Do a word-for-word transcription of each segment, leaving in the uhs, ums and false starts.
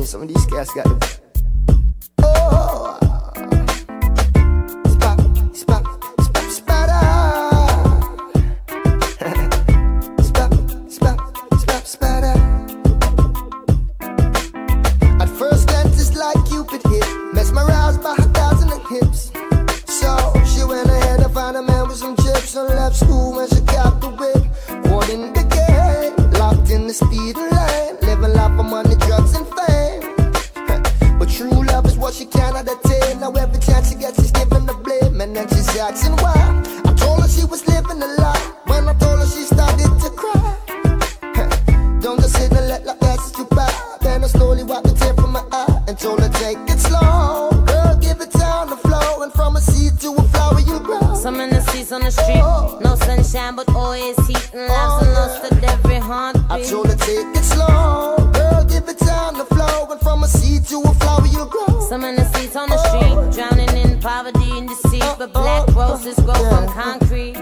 saying, some of these cats got the... Oh, spot, spot, spot, spotter. Spot, spot, spot, spotter. At first glance it's like Cupid hit, mesmerized by her thighs and her hips. So she went ahead and found a man with some chips and left school when she got the whip. Caught in the game, locked in the speeding lane, living life for money, drugs and fame. But true love is what she cannot attain. Now every chance she gets she's giving the blame, and then she's asking why. I told her she was living a lie. When I told her she started to cry. Don't just sit and let the passes you by. Then I slowly wiped the tear from my eye and told her take it slow. Girl, give it time to flow, and from a seed to a flower you grow. Some in the seats on the street, no sunshine but always heat, and lives are lost at every heartbeat. I told her take it slow, girl, give it time to flow, and from a seed to a flower you grow. Some in the seats on the street, drowning in poverty and deceit, but black roses grow from concrete.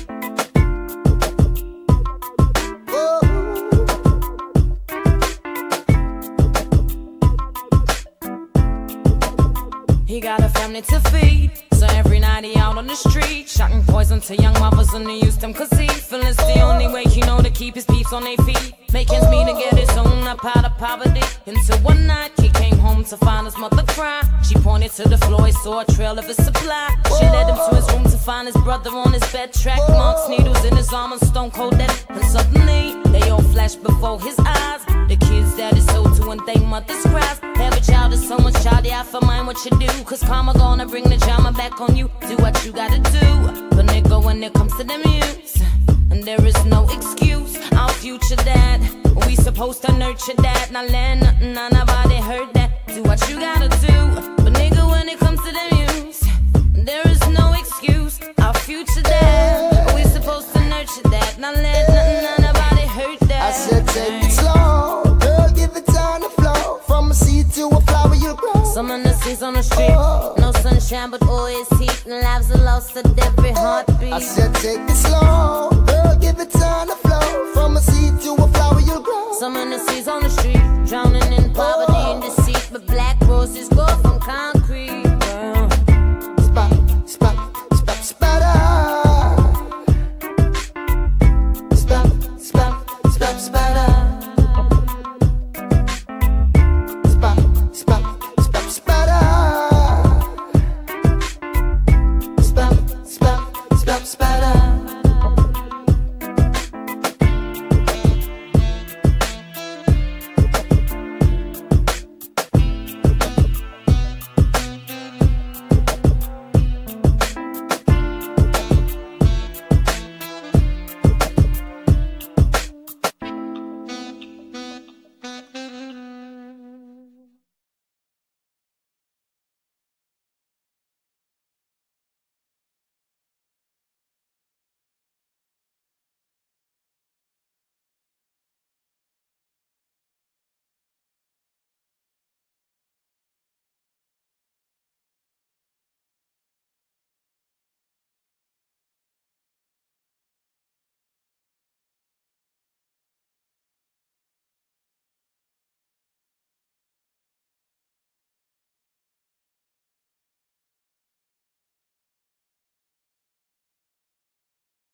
He got a family to feed, so every night he out on the street, shocking poison to young mothers and they used him cause he feel it's the only way he know to keep his peeps on their feet. Make ends meet to get his own up out of poverty. Until one night he came home to find his mother cry. She pointed to the floor, he saw a trail of his supply. She led him to his room to find his brother on his bed, track marks, needles in his arm and stone cold dead. And suddenly they all flashed before his eyes. The kids that is sold to and they mother's cries. Every child is someone's child, yeah, I for mine what you do, cause karma gonna bring the drama back on you. Do what you gotta do, but nigga, when it comes to the muse, and there is no excuse, our future dad, we supposed to nurture that. Not let nothing, not nobody heard that. Do what you gotta do, but nigga, when it comes to the muse, there is no excuse, our future dad, we supposed to nurture that. Not let nothing, not nobody heard that. I said take it slow, girl, give it time to flow, from a seed to a flower you grow. Some in the seats on the street, no sunshine but always heat, and lives are lost at every heartbeat. I said take it slow,